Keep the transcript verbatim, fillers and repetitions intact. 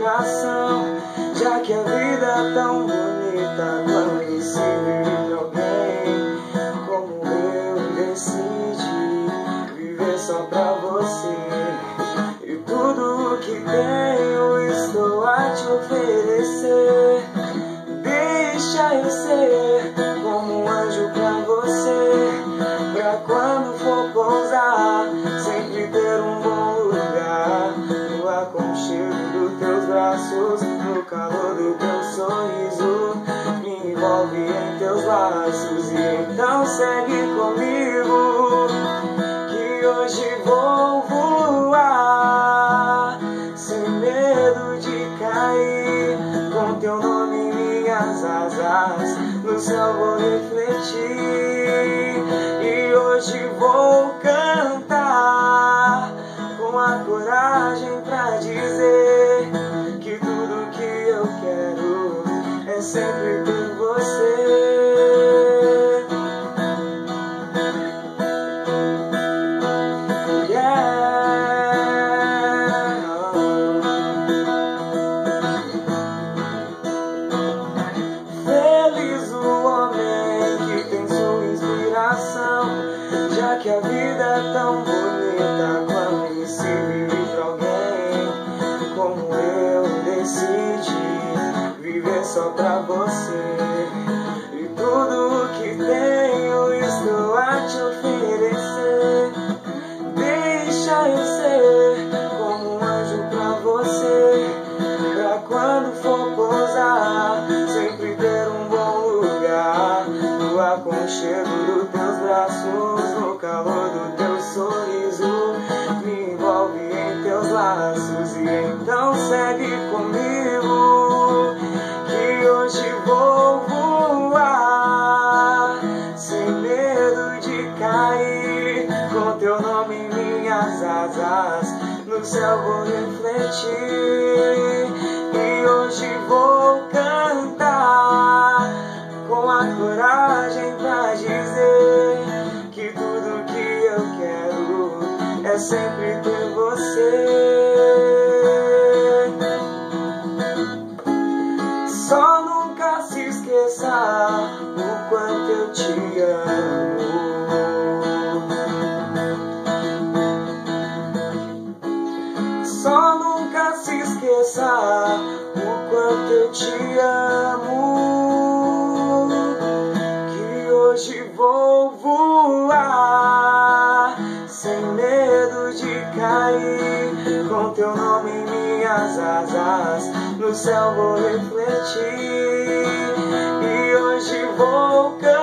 inspiração, já que a vida é tão bonita quando se vive alguém como eu. Decidi viver só pra você, e tudo que tenho estou a te oferecer. Deixa eu ser como um anjo pra você, pra quando for pousar sempre ter um bom lugar, no aconchego dos teus braços, no calor do teu sorriso. Me envolve em teus laços e então segue comigo, que hoje vou voar sem medo de cair. Com teu nome em minhas asas, no céu vou refletir, e hoje vou cantar com a coragem pra dizer que tudo que eu quero é sempre ter você. Já que a vida é tão bonita quando se vive pra alguém como eu. Decidi viver só pra você, e tudo que tenho estou a te oferecer. Deixa eu ser como um anjo pra você, pra quando for pousar sempre ter um bom lugar, no aconchego dos teus braços, no calor do teu sorriso. Me envolve em teus laços e então segue comigo, que hoje vou voar sem medo de cair. Com teu nome em minhas asas, no céu vou refletir, e hoje vou cantar com a coragem pra dizer que tudo que eu quero é sempre ter você. Só nunca se esqueça o quanto eu te amo. Só nunca se esqueça o quanto eu te amo, que hoje vou voar sem medo de cair. Com teu nome em minhas asas, no céu vou refletir, e hoje vou cantar